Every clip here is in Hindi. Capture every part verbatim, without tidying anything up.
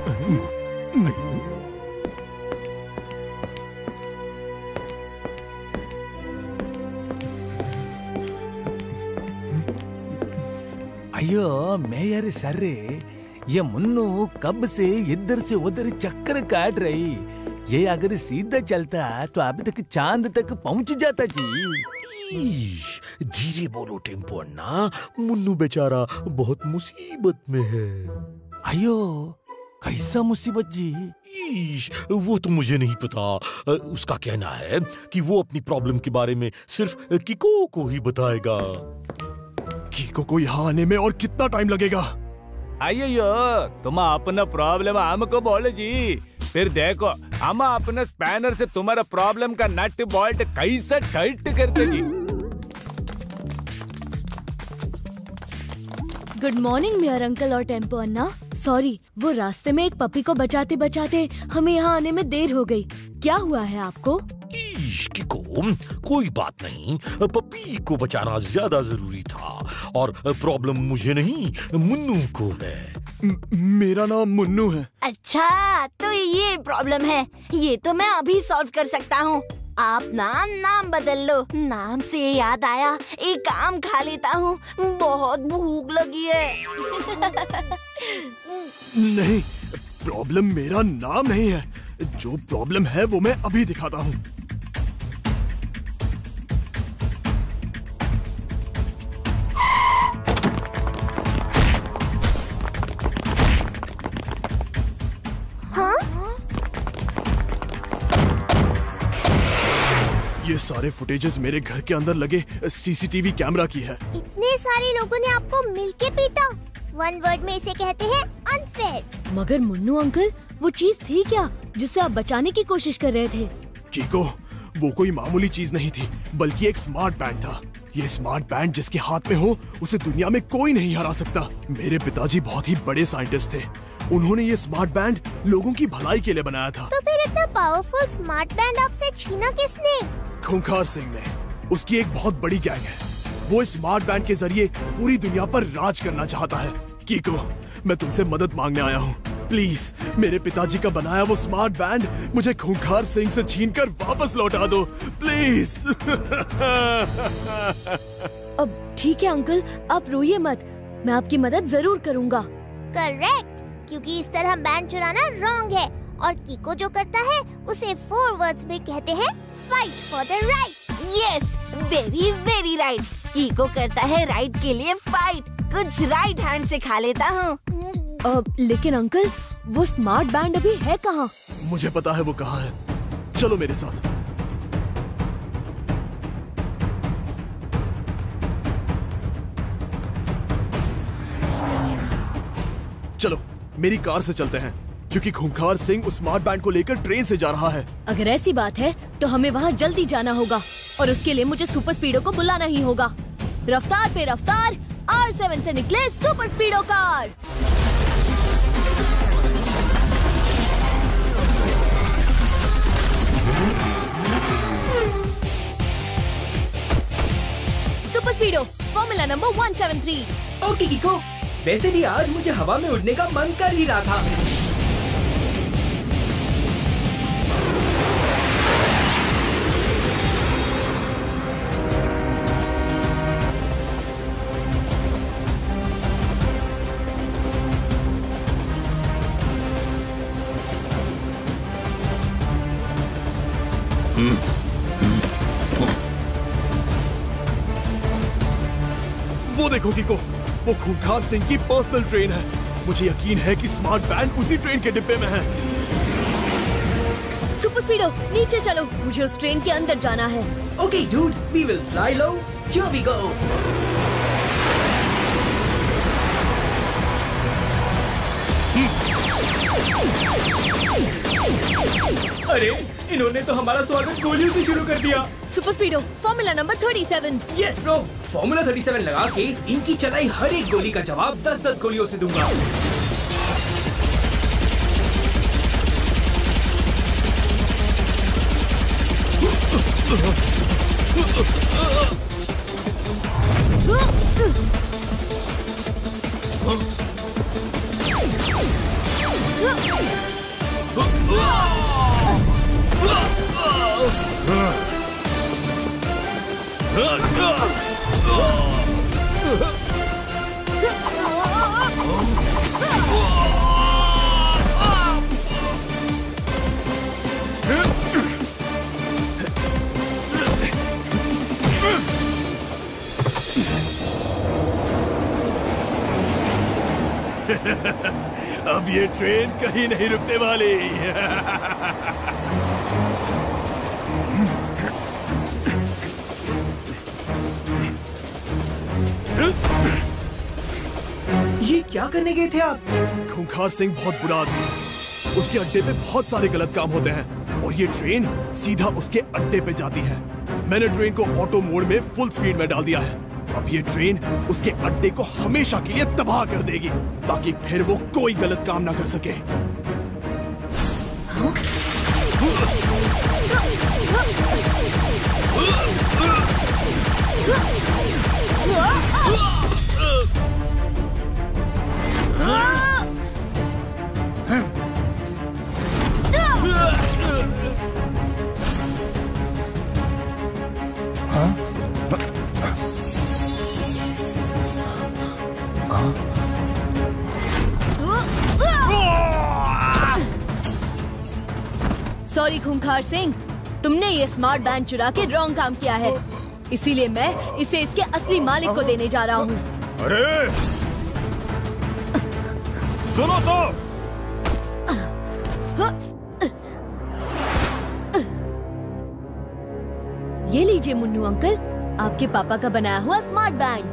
अयो मेयर सर, ये मुन्नू कब से इधर से उधर चक्कर काट रही। ये अगर सीधा चलता तो अभी तक चांद तक पहुंच जाता जी। धीरे बोलो टेम्पो अन्ना, मुन्नू बेचारा बहुत मुसीबत में है। अयो कैसा मुसीबत जी? ईश, वो तो मुझे नहीं पता। उसका कहना है कि वो अपनी प्रॉब्लम के बारे में सिर्फ किको को ही बताएगा। कीको को यहाँ आने में और कितना टाइम लगेगा? अयो तुम अपना प्रॉब्लम हमको बोले जी, फिर देखो हम अपने स्पैनर से तुम्हारा प्रॉब्लम का नट बोल्ट कैसे टाइट करते जी। गुड मॉर्निंग मेयर अंकल और टेम्पो अन्ना। सॉरी, वो रास्ते में एक पपी को बचाते बचाते हमें यहाँ आने में देर हो गई। क्या हुआ है आपको? किको, कोई बात नहीं, पपी को बचाना ज्यादा जरूरी था और प्रॉब्लम मुझे नहीं मुन्नू को है। म, मेरा नाम मुन्नू है। अच्छा तो ये प्रॉब्लम है, ये तो मैं अभी सॉल्व कर सकता हूँ। आप ना नाम बदल लो। नाम से याद आया, एक आम खा लेता हूँ, बहुत भूख लगी है। नहीं, प्रॉब्लम मेरा नाम नहीं है। जो प्रॉब्लम है वो मैं अभी दिखाता हूँ। ये सारे फुटेजेस मेरे घर के अंदर लगे सीसीटीवी कैमरा की है। इतने सारे लोगों ने आपको मिलके पीटा। वन वर्ड में इसे कहते हैं अनफेयर। मगर मुन्नू अंकल, वो चीज थी क्या जिसे आप बचाने की कोशिश कर रहे थे? कीको, वो कोई मामूली चीज नहीं थी, बल्कि एक स्मार्ट बैंड था। ये स्मार्ट बैंड जिसके हाथ में हो, उसे दुनिया में कोई नहीं हरा सकता। मेरे पिताजी बहुत ही बड़े साइंटिस्ट थे। उन्होंने ये स्मार्ट बैंड लोगों की भलाई के लिए बनाया था। तो फिर इतना पावरफुल स्मार्ट बैंड आपसे छीना किसने? खूंखार सिंह ने। उसकी एक बहुत बड़ी गैंग है। वो स्मार्ट बैंड के जरिए पूरी दुनिया पर राज करना चाहता है। कीको, मैं तुमसे मदद मांगने आया हूँ। प्लीज मेरे पिताजी का बनाया वो स्मार्ट बैंड मुझे खूंखार सिंह से छीनकर वापस लौटा दो, प्लीज। अब ठीक है अंकल, आप रोइए मत, मैं आपकी मदद जरूर करूँगा। करेक्ट, क्योंकि इस तरह बैंड चुराना रॉन्ग है और कीको जो करता है उसे फोर वर्ड्स में कहते हैं fight for the right. Yes, very very right. Kiko करता है राइट के लिए फाइट। कुछ राइट हैंड से खा लेता हूँ। अब लेकिन अंकल, वो स्मार्ट बैंड अभी है कहाँ? मुझे पता है वो कहाँ है, चलो मेरे साथ। चलो मेरी कार से चलते हैं, क्योंकि खूंखार सिंह उस स्मार्ट बैंड को लेकर ट्रेन से जा रहा है। अगर ऐसी बात है तो हमें वहाँ जल्दी जाना होगा और उसके लिए मुझे सुपर स्पीडो को बुलाना ही होगा। रफ्तार पे रफ्तार, आर सेवन से निकले super speedo car. Super speedo formula number one seven three. Okay Kiko, वैसे भी आज मुझे हवा में उड़ने का मन कर ही रहा था। वो देखो कीको, वो खूंखार सिंह की पर्सनल ट्रेन है। मुझे यकीन है कि स्मार्ट बैंड उसी ट्रेन के डिब्बे में है। सुपर स्पीडो नीचे चलो, मुझे उस ट्रेन के अंदर जाना है। Okay dude, we will fly low, here we go. अरे इन्होंने तो हमारा स्वागत गोलियों से शुरू कर दिया। Super speedo formula number thirty seven. Yes bro, formula thirty seven लगा के इनकी चलाई हर एक गोली का जवाब दस दस गोलियों से दूंगा। अब ये ट्रेन कहीं नहीं रुकने वाली। ये क्या करने गए थे आप? खूंखार सिंह बहुत बुरा आदमी है। उसके अड्डे पे बहुत सारे गलत काम होते हैं और ये ट्रेन सीधा उसके अड्डे पे जाती है। मैंने ट्रेन को ऑटो मोड में फुल स्पीड में डाल दिया है। अब ये ट्रेन उसके अड्डे को हमेशा के लिए तबाह कर देगी ताकि फिर वो कोई गलत काम ना कर सके। हाँ? सॉरी खूंखार सिंह, तुमने ये स्मार्ट बैंड चुरा के रॉन्ग काम किया है, इसीलिए मैं इसे इसके असली मालिक को देने जा रहा हूँ। अरे सुनो तो। ये लीजिए मुन्नू अंकल, आपके पापा का बनाया हुआ स्मार्ट बैंड।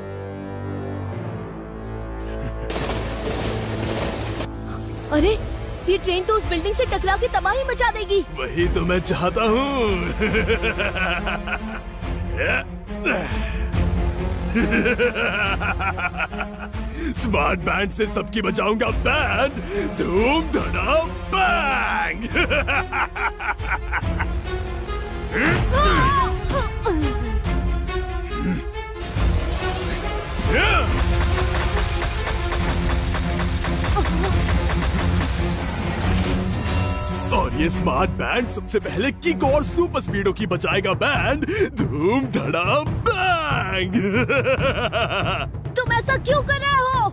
अरे ये ट्रेन तो उस बिल्डिंग से टकरा के तबाही मचा देगी। वही तो मैं चाहता हूँ। स्मार्ट बैंड से सबकी बचाऊंगा बैंड, धूम धड़ाम बैंग। और ये स्मार्ट बैंड सबसे पहले किक और सुपर स्पीडो की बचाएगा बैंड, धूम धड़ाम बैंग। तुम ऐसा क्यों कर रहे हो?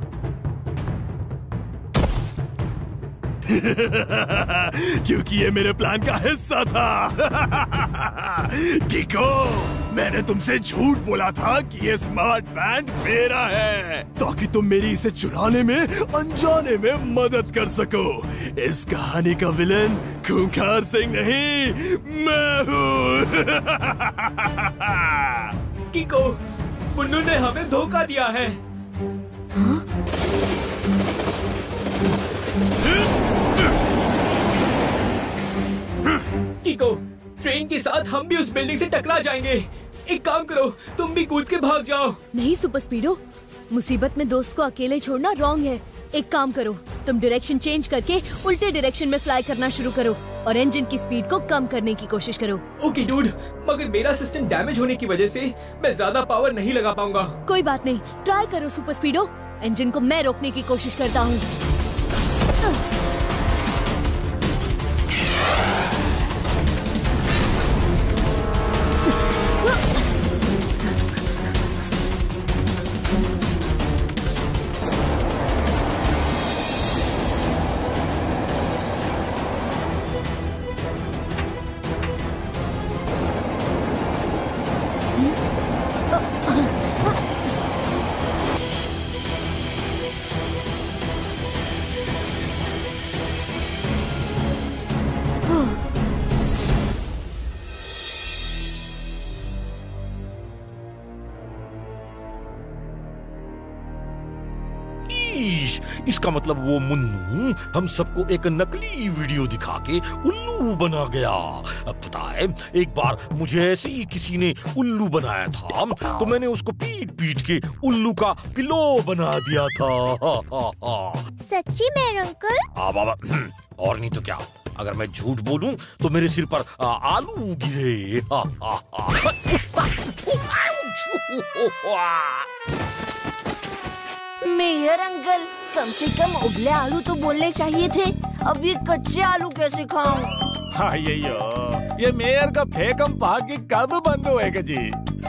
क्योंकि ये मेरे प्लान का हिस्सा था। किको, मैंने तुमसे झूठ बोला था कि ये स्मार्ट बैंड मेरा है ताकि तुम मेरी इसे चुराने में अनजाने में मदद कर सको। इस कहानी का विलन खूंखार सिंह नहीं, मैं हूँ। किको, मुन्नू ने हमें धोखा दिया है। हाँ? किको, ट्रेन के साथ हम भी उस बिल्डिंग से टकरा जाएंगे। एक काम करो, तुम भी कूद के भाग जाओ। नहीं सुपर स्पीडो, मुसीबत में दोस्त को अकेले छोड़ना रॉन्ग है। एक काम करो, तुम डायरेक्शन चेंज करके उल्टे डायरेक्शन में फ्लाई करना शुरू करो और इंजन की स्पीड को कम करने की कोशिश करो। ओके डूड, मगर मेरा सिस्टम डैमेज होने की वजह से मैं ज्यादा पावर नहीं लगा पाऊंगा। कोई बात नहीं, ट्राई करो सुपर स्पीडो। इंजन को मैं रोकने की कोशिश करता हूँ। इसका मतलब वो मुन्नू हम सबको एक नकली वीडियो दिखा के उल्लू बना गया। अब पता है, एक बार मुझे ऐसे ही किसी ने उल्लू बनाया था तो मैंने उसको पीट पीट के उल्लू का पिलो बना दिया था। सच्ची में अंकल? आ बाबा, और नहीं तो क्या, अगर मैं झूठ बोलूं तो मेरे सिर पर आ, आलू गिरे। हा, हा, हा। मेयर अंकल, कम से कम उबले आलू तो बोलने चाहिए थे। अब ये कच्चे आलू कैसे खाऊं? हाँ ये यो, ये मेयर का फेकम पार्टी कब बंद होएगा जी?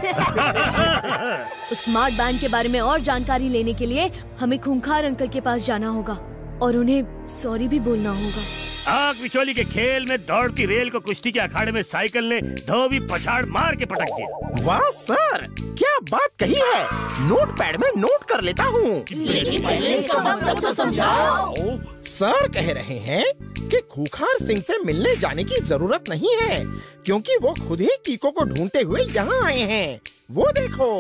स्मार्ट बैंड के बारे में और जानकारी लेने के लिए हमें खूंखार अंकल के पास जाना होगा और उन्हें सॉरी भी बोलना होगा। आग बिचौली के खेल में दौड़ती रेल को कुश्ती के अखाड़े में साइकिल ने धोबी पछाड़ मार के पटक दिया। वाह सर, क्या बात कही है। नोट पैड में नोट कर लेता हूँ। लेकिन पहले इसका मतलब तो समझाओ। सर कह रहे हैं कि खूंखार सिंह से मिलने जाने की जरूरत नहीं है, क्योंकि वो खुद ही कीको को ढूंढते हुए यहाँ आए हैं। वो देखो।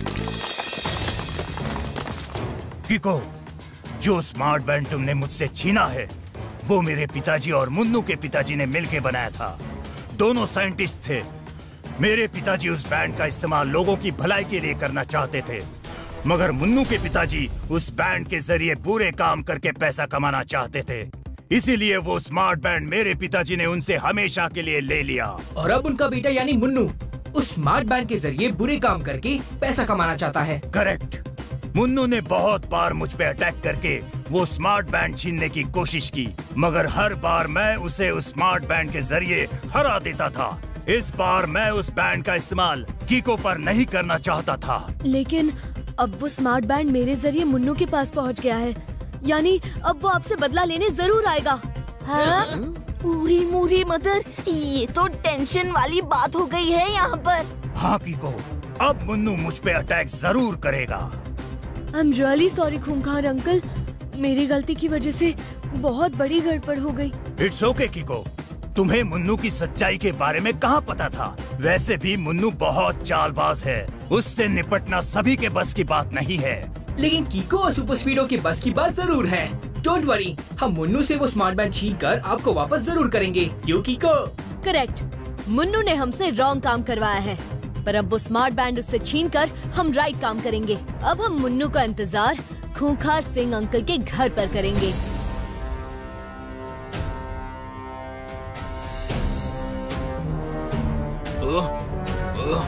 कीको, जो स्मार्ट बैंड तुमने मुझसे छीना है वो मेरे पिताजी और मुन्नू के पिताजी ने मिलके बनाया था। दोनों साइंटिस्ट थे। मेरे पिताजी उस बैंड का इस्तेमाल लोगों की भलाई के लिए करना चाहते थे, मगर मुन्नू के पिताजी उस बैंड के जरिए बुरे काम करके पैसा कमाना चाहते थे। इसीलिए वो स्मार्ट बैंड मेरे पिताजी ने उनसे हमेशा के लिए ले लिया। और अब उनका बेटा यानी मुन्नू उस स्मार्ट बैंड के जरिए बुरे काम करके पैसा कमाना चाहता है। करेक्ट। मुन्नू ने बहुत बार मुझ पे अटैक करके वो स्मार्ट बैंड छीनने की कोशिश की, मगर हर बार मैं उसे उस स्मार्ट बैंड के जरिए हरा देता था। इस बार मैं उस बैंड का इस्तेमाल कीको पर नहीं करना चाहता था। लेकिन अब वो स्मार्ट बैंड मेरे जरिए मुन्नू के पास पहुंच गया है, यानी अब वो आपसे बदला लेने जरूर आएगा। हाँ? पूरी मूरी मदर, ये तो टेंशन वाली बात हो गई है यहाँ पर। हाँ कीको, अब मुन्नू मुझ पे अटैक जरूर करेगा। आई एम रियली सॉरी खूंखार अंकल, मेरी गलती की वजह से बहुत बड़ी गड़बड़ हो गई। इट्स ओके कीको, तुम्हें मुन्नू की सच्चाई के बारे में कहाँ पता था? वैसे भी मुन्नू बहुत चालबाज है, उससे निपटना सभी के बस की बात नहीं है। लेकिन कीको और सुपर स्पीडो की बस की बात जरूर है। डोंट वरी, हम मुन्नू से वो स्मार्ट बैंड छीन कर आपको वापस जरूर करेंगे। क्यों कीको? करेक्ट, मुन्नू ने हमसे रॉन्ग काम करवाया है, पर अब वो स्मार्ट बैंड उससे छीनकर हम राइट काम करेंगे। अब हम मुन्नू का इंतजार खूंखार सिंह अंकल के घर पर करेंगे। ओह, ओह।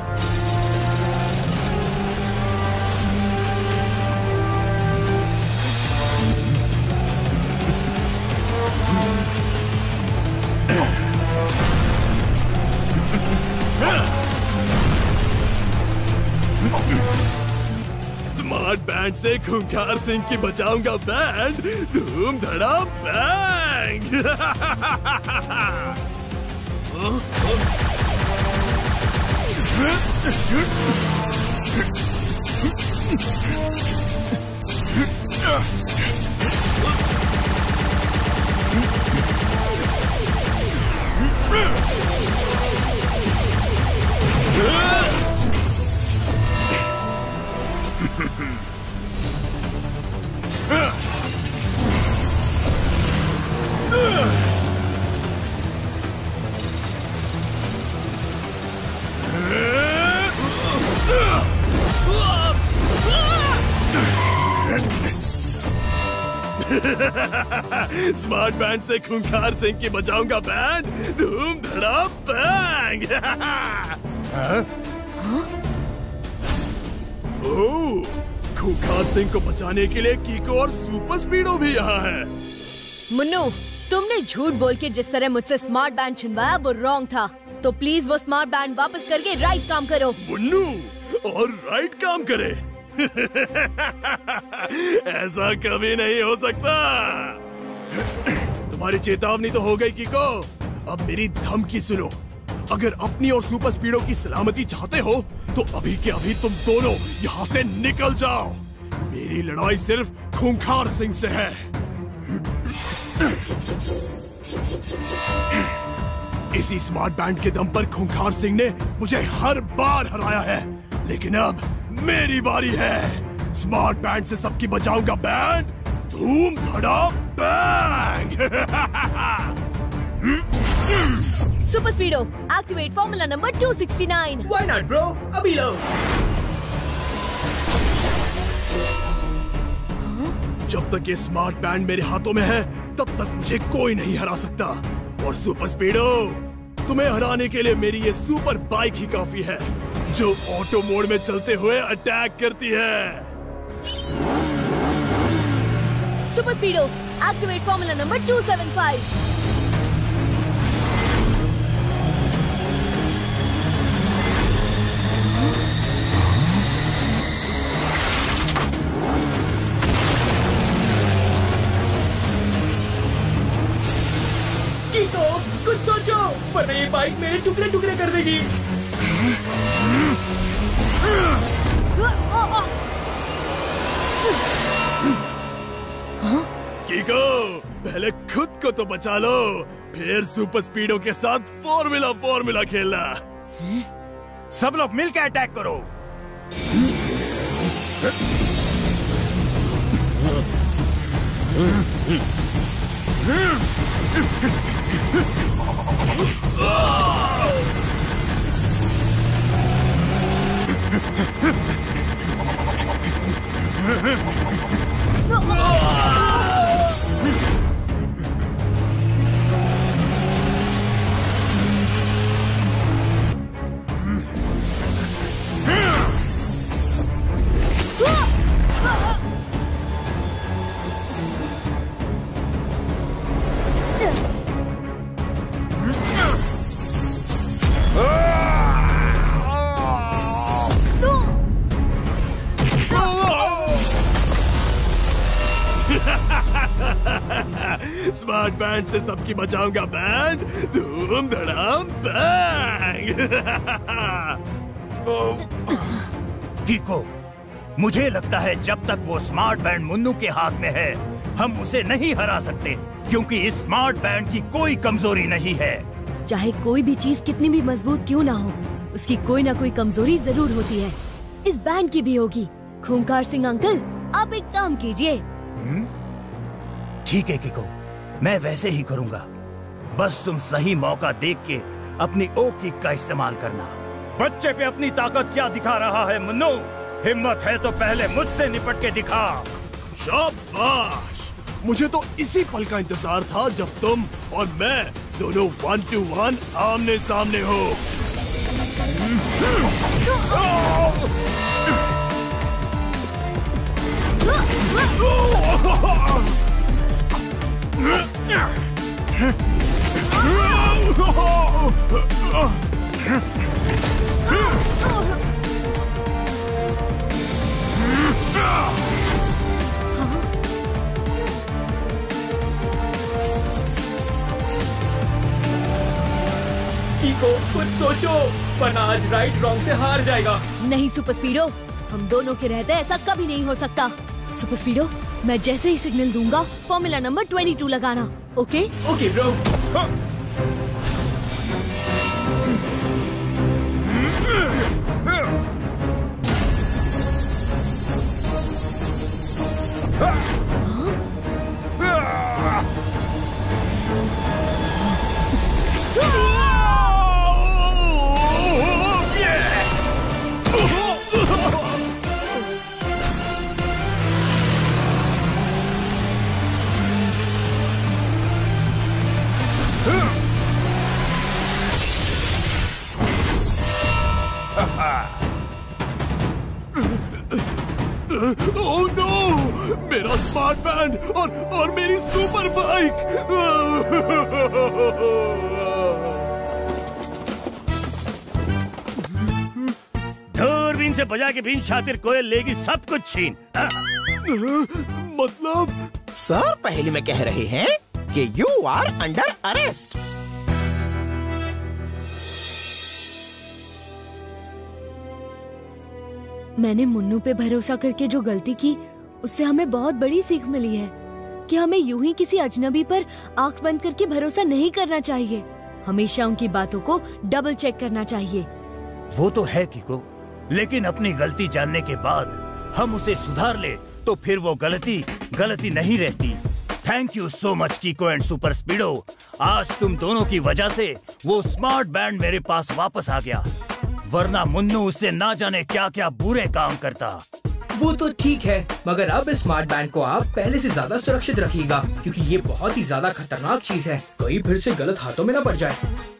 स्मार्ट बैंड से खूंखार सिंह की बचाऊंगा बैंड, धूम धड़ाम बैंग। स्मार्ट बैंड से खूंखार सिंह की बचाऊंगा बैंड, धूम धड़ाम बैंग। ओह, खूंखार सिंह को बचाने के लिए कीको और सुपर स्पीडो भी यहाँ है। मुन्नू, तुमने झूठ बोल के जिस तरह मुझसे स्मार्ट बैंड छिनवाया वो रॉन्ग था, तो प्लीज वो स्मार्ट बैंड वापस करके राइट काम करो। मुन्नू और राइट काम करे? ऐसा कभी नहीं हो सकता। तुम्हारी चेतावनी तो हो गई कीको, अब मेरी धमकी सुनो। अगर अपनी और सुपर स्पीडो की सलामती चाहते हो तो अभी के अभी तुम दोनों यहाँ से निकल जाओ। मेरी लड़ाई सिर्फ खूंखार सिंह से है। इसी स्मार्ट बैंड के दम पर खूंखार सिंह ने मुझे हर बार हराया है, लेकिन अब मेरी बारी है। स्मार्ट बैंड से सबकी बचाऊंगा बैंड, धूम धड़ाम bang. Super speedo, activate formula number two sixty nine. Why not, bro? अभी लो। जब तक ये स्मार्ट बैंड मेरे हाथों में है तब तक मुझे कोई नहीं हरा सकता। और सुपर स्पीडो, तुम्हें हराने के लिए मेरी ये सुपर बाइक ही काफी है, जो ऑटो मोड में चलते हुए अटैक करती है। Super speedo, activate formula number two seven five. Kiko, कुछ सोचो, वरना ये बाइक मेरे टुकड़े टुकड़े कर देगी। कीको, पहले खुद को तो बचा लो, फिर सुपर स्पीडो के साथ फॉर्मूला फॉर्मूला खेलना। सब लोग मिलकर अटैक करो। स्मार्ट बैंड से सबकी बचाऊंगा बैंड, धूम धड़ाम बैंग। कीको, मुझे लगता है जब तक वो स्मार्ट बैंड मुन्नू के हाथ में है, हम उसे नहीं हरा सकते, क्योंकि इस स्मार्ट बैंड की कोई कमजोरी नहीं है। चाहे कोई भी चीज कितनी भी मजबूत क्यों ना हो, उसकी कोई ना कोई कमजोरी जरूर होती है। इस बैंड की भी होगी। खूंखार सिंह अंकल, आप एक काम कीजिए। ठीक है कीको, मैं वैसे ही करूंगा। बस तुम सही मौका देख के अपनी ओ किक का इस्तेमाल करना। बच्चे पे अपनी ताकत क्या दिखा रहा है मुन्नू? हिम्मत है तो पहले मुझसे निपट के दिखा। शाबाश! मुझे तो इसी पल का इंतजार था जब तुम और मैं दोनों वन टू वन आमने सामने हो। कीको, कुछ सोचो, वरना आज राइट रॉन्ग से हार जाएगा। नहीं सुपर स्पीडो, हम दोनों के रहते ऐसा कभी नहीं हो सकता। सुपर स्पीडो, मैं जैसे ही सिग्नल दूंगा फॉर्मूला नंबर ट्वेंटी टू लगाना। Okay okay bro. Oh no! मेरा स्मार्ट बैंड और और मेरी सुपर बाइक! दूरबीन से बजा के बीन शातिर कोयल लेगी सब कुछ छीन। मतलब? सर पहले में कह रहे हैं कि यू आर अंडर अरेस्ट। मैंने मुन्नू पे भरोसा करके जो गलती की, उससे हमें बहुत बड़ी सीख मिली है कि हमें यूं ही किसी अजनबी पर आंख बंद करके भरोसा नहीं करना चाहिए। हमेशा उनकी बातों को डबल चेक करना चाहिए। वो तो है कीको, लेकिन अपनी गलती जानने के बाद हम उसे सुधार ले तो फिर वो गलती गलती नहीं रहती। Thank you so much Kiko and super speedo. आज तुम दोनों की वजह से वो स्मार्ट बैंड मेरे पास वापस आ गया, वरना मुन्नू उससे ना जाने क्या क्या बुरे काम करता। वो तो ठीक है, मगर अब इस स्मार्ट बैंड को आप पहले से ज्यादा सुरक्षित रखिएगा, क्योंकि ये बहुत ही ज्यादा खतरनाक चीज है। कहीं फिर से गलत हाथों में न पड़ जाए।